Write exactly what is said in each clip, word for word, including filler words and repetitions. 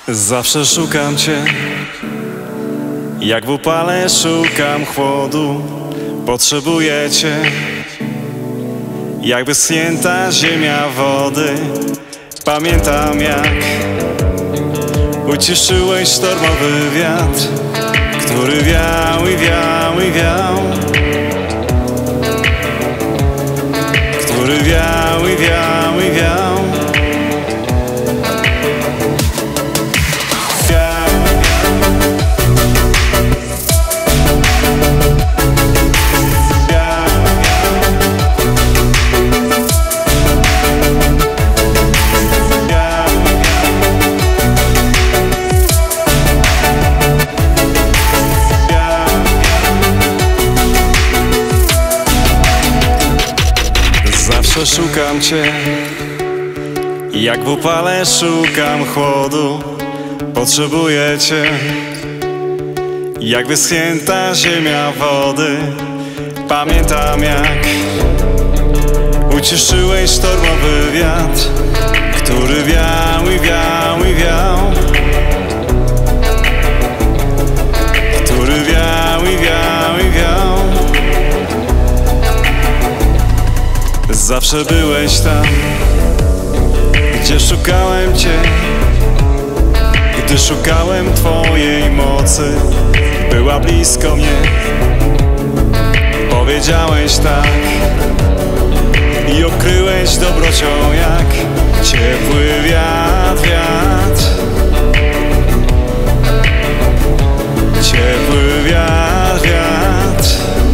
Zawsze szukam Cię, jak w upale szukam chłodu. Potrzebuję Cię, jak wyschnięta ziemia wody. Pamiętam, jak uciszyłeś sztormowy wiatr, który wiał i wiał i wiał, który wiał i wiał i wiał. Zawsze szukam Cię, jak w upale szukam chłodu. Potrzebuję Cię, jak wyschnięta ziemia wody. Pamiętam, jak uciszyłeś sztormowy wiatr, który wiał i wiał i wiał, który wiał i wiał i wiał. Zawsze byłeś tam, gdzie szukałem Cię, gdy szukałem Twojej mocy. Była blisko mnie, powiedziałeś tak i okryłeś dobrocią jak ciepły wiatr, wiatr, ciepły wiatr, wiatr.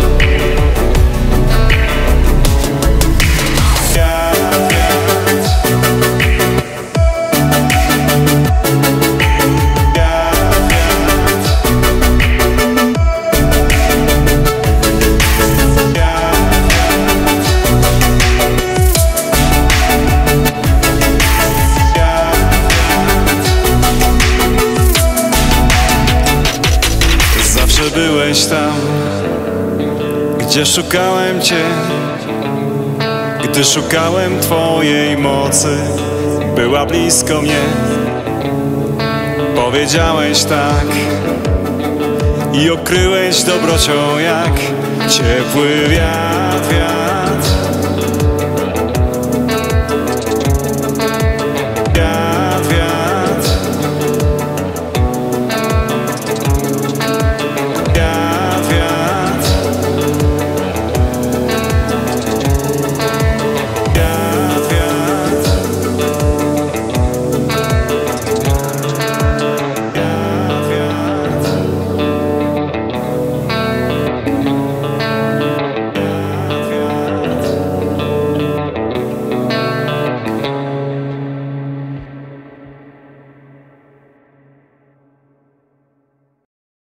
Byłeś tam, gdzie szukałem Cię, gdy szukałem Twojej mocy. Była blisko mnie, powiedziałeś tak i okryłeś dobrocią jak ciepły wiatr, wiatr.